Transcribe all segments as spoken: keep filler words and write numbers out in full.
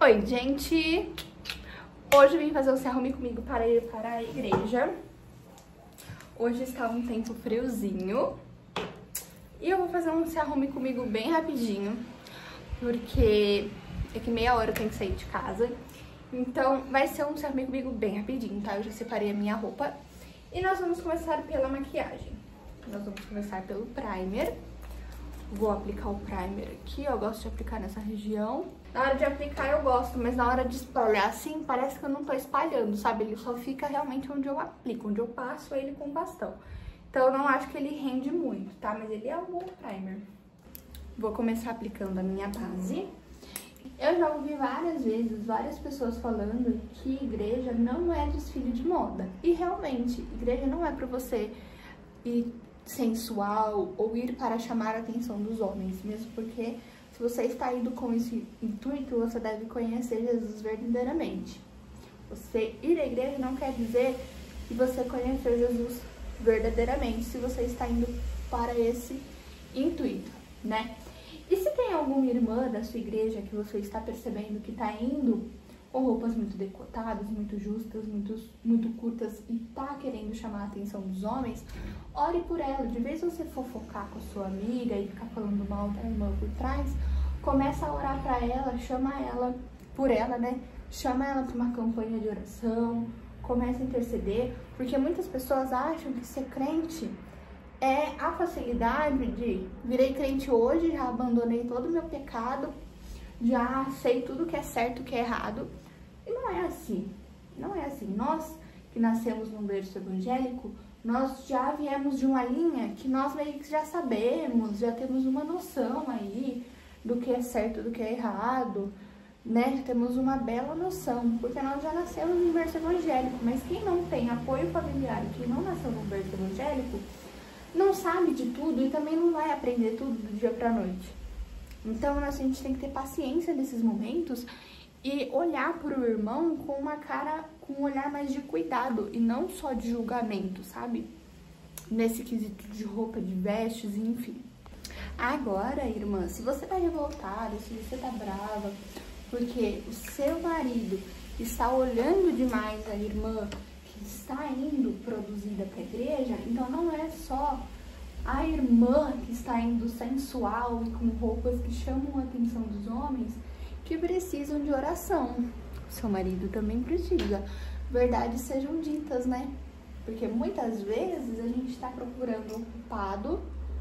Oi, gente! Hoje eu vim fazer um se arrume comigo para ir para a igreja. Hoje está um tempo friozinho. E eu vou fazer um se arrume comigo bem rapidinho, porque é que meia hora eu tenho que sair de casa. Então vai ser um se arrume comigo bem rapidinho, tá? Eu já separei a minha roupa. E nós vamos começar pela maquiagem. Nós vamos começar pelo primer. Vou aplicar o primer aqui, eu gosto de aplicar nessa região. Na hora de aplicar eu gosto, mas na hora de espalhar assim, parece que eu não tô espalhando, sabe? Ele só fica realmente onde eu aplico, onde eu passo ele com bastão. Então eu não acho que ele rende muito, tá? Mas ele é um bom primer. Vou começar aplicando a minha base. Eu já ouvi várias vezes, várias pessoas falando que igreja não é desfile de moda. E realmente, igreja não é pra você ir sensual ou ir para chamar a atenção dos homens, mesmo porque se você está indo com esse intuito, você deve conhecer Jesus verdadeiramente. Você ir à igreja não quer dizer que você conheceu Jesus verdadeiramente, se você está indo para esse intuito, né? E se tem alguma irmã da sua igreja que você está percebendo que está indo com roupas muito decotadas, muito justas, muito, muito curtas e tá querendo chamar a atenção dos homens, ore por ela. De vez você fofocar com a sua amiga e ficar falando mal da irmã por trás, começa a orar pra ela, chama ela, por ela, né? Chama ela pra uma campanha de oração, começa a interceder, porque muitas pessoas acham que ser crente é a facilidade de virei crente hoje, já abandonei todo o meu pecado, já sei tudo que é certo e que é errado. E não é assim, não é assim. Nós que nascemos num berço evangélico, nós já viemos de uma linha que nós meio que já sabemos, já temos uma noção aí do que é certo e do que é errado, né? Já temos uma bela noção, porque nós já nascemos num berço evangélico, mas quem não tem apoio familiar, quem não nasceu num berço evangélico, não sabe de tudo e também não vai aprender tudo do dia pra noite. Então, a gente tem que ter paciência nesses momentos e olhar para o irmão com uma cara, com um olhar mais de cuidado e não só de julgamento, sabe? Nesse quesito de roupa, de vestes, enfim. Agora, irmã, se você tá revoltada, se você tá brava, porque o seu marido está olhando demais a irmã que está indo produzida para a igreja, então não é só a irmã que está indo sensual e com roupas que chamam a atenção dos homens que precisam de oração. O seu marido também precisa. Verdades sejam ditas, né? Porque muitas vezes a gente está procurando um culpado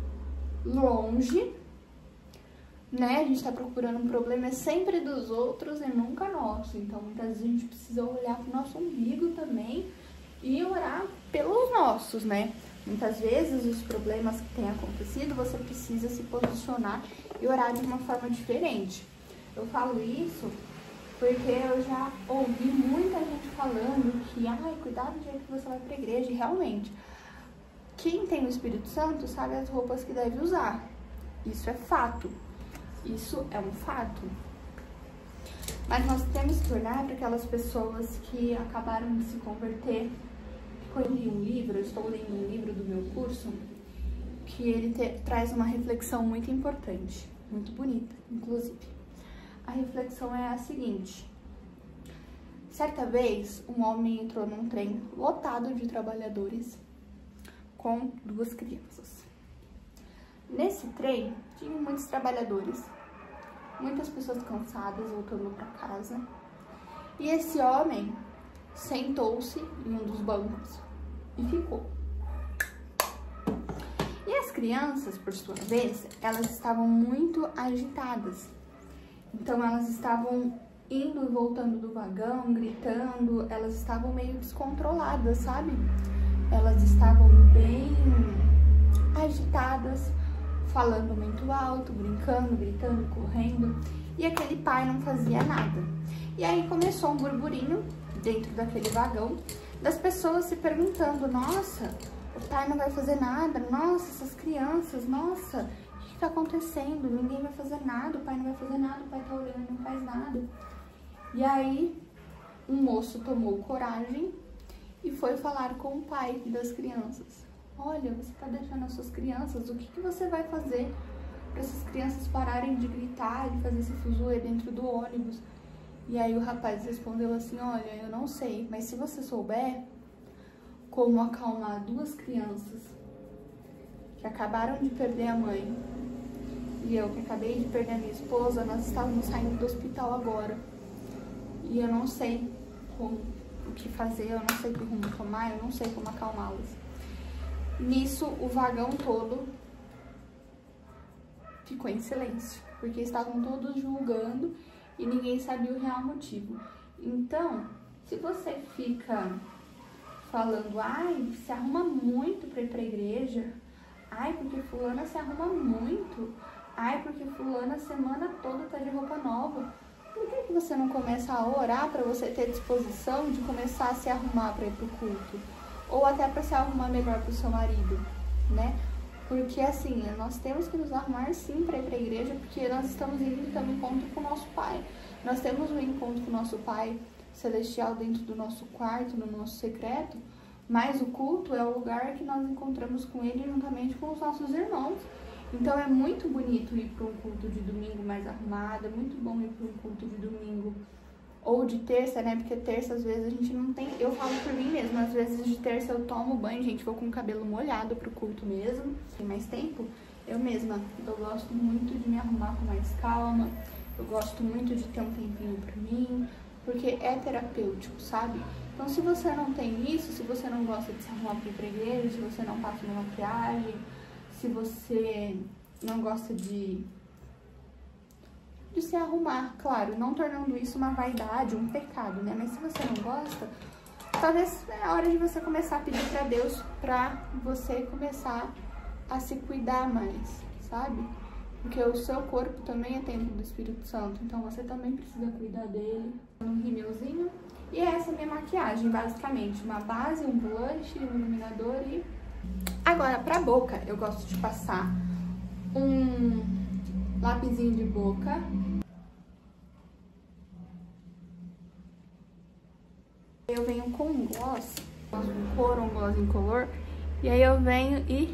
longe, né? A gente está procurando um problema sempre dos outros e nunca nosso. Então, muitas vezes a gente precisa olhar para o nosso umbigo também e orar pelos nossos, né? Muitas vezes os problemas que têm acontecido, você precisa se posicionar e orar de uma forma diferente. Eu falo isso porque eu já ouvi muita gente falando que, ai, cuidado do jeito que você vai pra igreja. E realmente, quem tem o Espírito Santo sabe as roupas que deve usar. Isso é fato. Isso é um fato. Mas nós temos que olhar para aquelas pessoas que acabaram de se converter. Eu li um livro, eu estou lendo um livro do meu curso, que ele te, traz uma reflexão muito importante, muito bonita, inclusive. A reflexão é a seguinte: certa vez, um homem entrou num trem lotado de trabalhadores com duas crianças. Nesse trem, tinha muitos trabalhadores, muitas pessoas cansadas voltando para casa, e esse homem sentou-se em um dos bancos e ficou. E as crianças, por sua vez, elas estavam muito agitadas. Então elas estavam indo e voltando do vagão, gritando, elas estavam meio descontroladas, sabe? Elas estavam bem agitadas, falando muito alto, brincando, gritando, correndo, e aquele pai não fazia nada. E aí começou um burburinho dentro daquele vagão, das pessoas se perguntando: nossa, o pai não vai fazer nada, nossa, essas crianças, nossa, o que tá acontecendo? Ninguém vai fazer nada, o pai não vai fazer nada, o pai tá olhando e não faz nada. E aí, um moço tomou coragem e foi falar com o pai das crianças: olha, você tá deixando as suas crianças, o que que você vai fazer para essas crianças pararem de gritar, de fazer esse fuzuê dentro do ônibus? E aí o rapaz respondeu assim, olha, eu não sei, mas se você souber como acalmar duas crianças que acabaram de perder a mãe e eu que acabei de perder a minha esposa, nós estávamos saindo do hospital agora. E eu não sei como, o que fazer, eu não sei que rumo tomar, eu não sei como acalmá-las. Nisso, o vagão todo ficou em silêncio, porque estavam todos julgando e ninguém sabia o real motivo. Então, se você fica falando, ai, se arruma muito pra ir pra igreja, ai, porque fulana se arruma muito, ai, porque fulana a semana toda tá de roupa nova, por que que você não começa a orar pra você ter disposição de começar a se arrumar pra ir pro culto? Ou até pra se arrumar melhor pro seu marido, né? Porque assim, nós temos que nos arrumar sim para ir para a igreja, porque nós estamos indo então em encontro com o nosso Pai. Nós temos um encontro com o nosso Pai celestial dentro do nosso quarto, no nosso secreto, mas o culto é o lugar que nós encontramos com Ele juntamente com os nossos irmãos. Então é muito bonito ir para um culto de domingo mais arrumado, é muito bom ir para um culto de domingo ou de terça, né? Porque terça às vezes a gente não tem, eu falo por mim mesma, às vezes de terça eu tomo banho, gente, vou com o cabelo molhado pro culto mesmo, tem mais tempo, eu mesma, eu gosto muito de me arrumar com mais calma, eu gosto muito de ter um tempinho pra mim, porque é terapêutico, sabe? Então se você não tem isso, se você não gosta de se arrumar pra ir pra igreja, se você não passa uma maquiagem, se você não gosta de de se arrumar, claro, não tornando isso uma vaidade, um pecado, né? Mas se você não gosta, talvez é a hora de você começar a pedir pra Deus pra você começar a se cuidar mais, sabe? Porque o seu corpo também é templo do Espírito Santo, então você também precisa cuidar dele. Um rímelzinho. E essa é a minha maquiagem, basicamente. Uma base, um blush, um iluminador e... Agora, pra boca, eu gosto de passar um lapisinho de boca. Eu venho com um gloss, um cor, um gloss incolor. E aí eu venho e...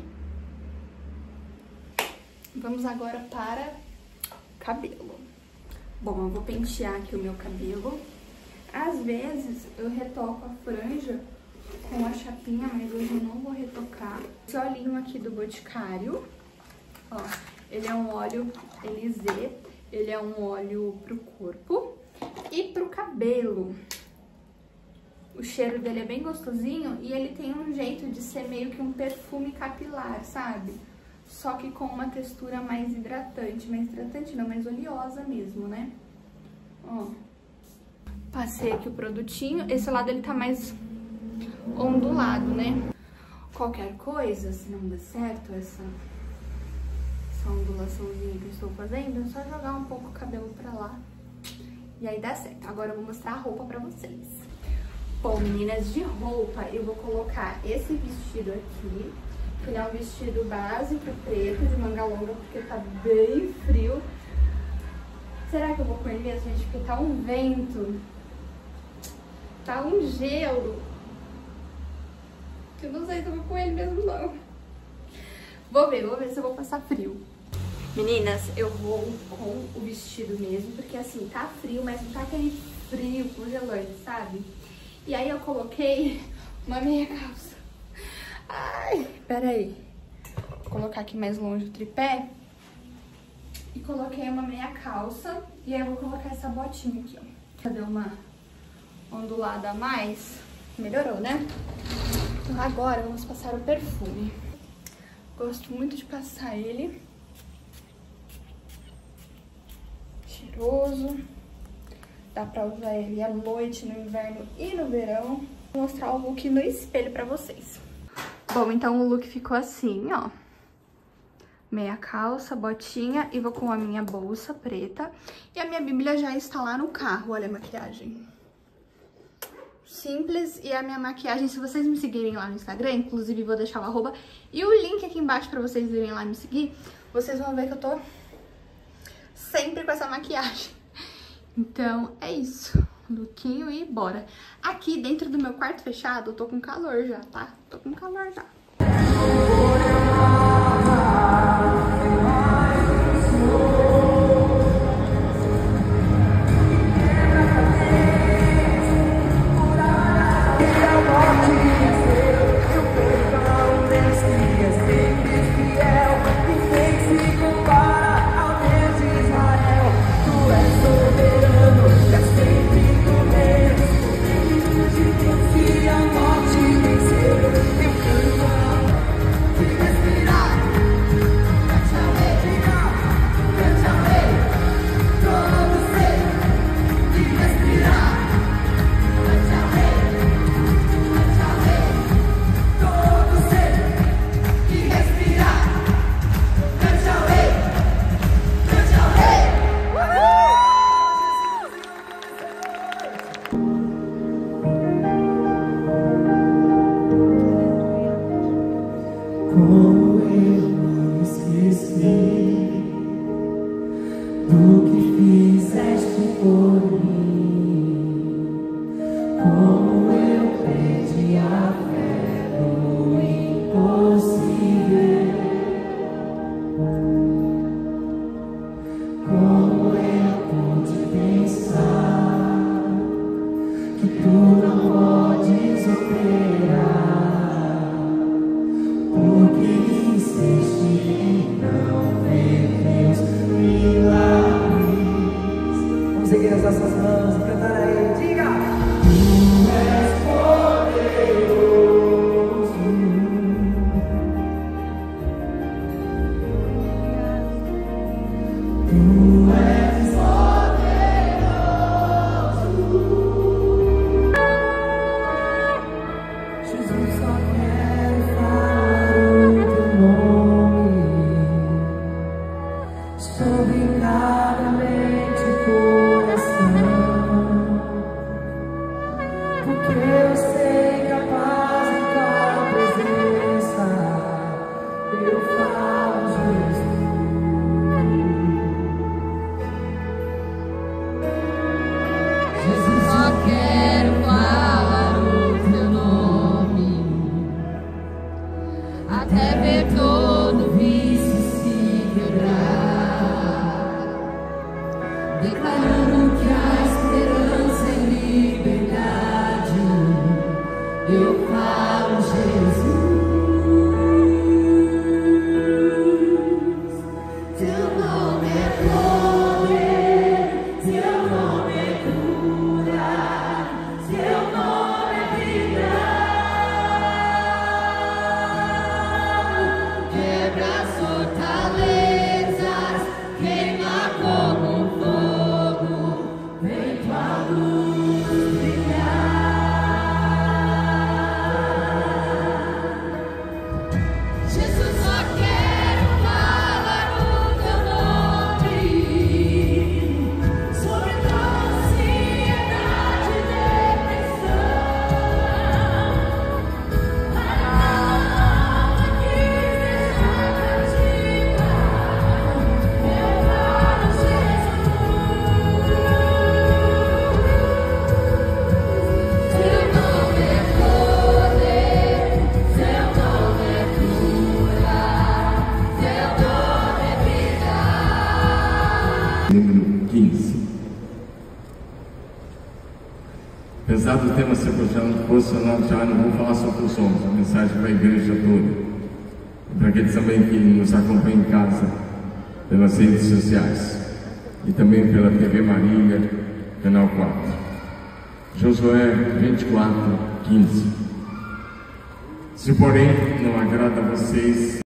Vamos agora para cabelo. Bom, eu vou pentear aqui o meu cabelo. Às vezes eu retoco a franja com a chapinha, mas hoje eu não vou retocar. Esse olhinho aqui do Boticário, ó. Ele é um óleo Elysée, ele é um óleo pro corpo e pro cabelo. O cheiro dele é bem gostosinho e ele tem um jeito de ser meio que um perfume capilar, sabe? Só que com uma textura mais hidratante, mais hidratante não, mais oleosa mesmo, né? Ó, passei aqui o produtinho, esse lado ele tá mais ondulado, né? Qualquer coisa, se não der certo essa... essa ondulaçãozinha que eu estou fazendo, é só jogar um pouco o cabelo pra lá e aí dá certo. Agora eu vou mostrar a roupa pra vocês. Bom, meninas, de roupa eu vou colocar esse vestido aqui, que é um vestido básico preto, de manga longa, porque tá bem frio. Será que eu vou com ele mesmo, gente? Porque tá um vento, tá um gelo. Eu não sei se eu vou com ele mesmo, não. Vou ver, vou ver se eu vou passar frio. Meninas, eu vou com o vestido mesmo, porque assim, tá frio, mas não tá aquele frio congelante, sabe? E aí eu coloquei uma meia calça. Ai, peraí. Vou colocar aqui mais longe o tripé. E coloquei uma meia calça. E aí eu vou colocar essa botinha aqui, ó. Pra dar uma ondulada a mais. Melhorou, né? Então agora vamos passar o perfume. Gosto muito de passar ele. Cheiroso. Dá pra usar ele à noite, no inverno e no verão. Vou mostrar o look no espelho pra vocês. Bom, então o look ficou assim, ó. Meia calça, botinha e vou com a minha bolsa preta. E a minha bíblia já está lá no carro, olha a maquiagem. Simples, e a minha maquiagem, se vocês me seguirem lá no Instagram, inclusive vou deixar o arroba e o link aqui embaixo pra vocês irem lá me seguir, vocês vão ver que eu tô sempre com essa maquiagem. Então, é isso. Lookinho e bora. Aqui dentro do meu quarto fechado, eu tô com calor já, tá? Tô com calor já. nossas mãos e cantar a Ele. Diga! Tu és poderoso. Jesus, só quero falar o teu nome sobre cada mente e coração, porque eu sei que a paz em tua presença eu falo, Jesus. Jesus, só quero falar o teu nome, até ver todo vício se quebrar, declarando que há esperança e liberdade. Eu falo, Jesus, teu nome é poder, teu nome é cura, teu nome é vida. Quebra as fortalezas, queima como fogo, vem tua luz brilhar. Jesus, só quero falar o teu nome sobre toda ansiedade e depressão. A alma que esteja cativa, eu falo, Jesus. Teu nome é poder, teu nome é cura, teu nome é vida. Número quinze. Apesar do tema ser posicionado já, não vou falar sobre os sons, a mensagem para a igreja toda. E para aqueles também que nos acompanham em casa, pelas redes sociais. E também pela T V Maria, Canal quatro. Josué vinte e quatro, quinze. Se porém não agrada a vocês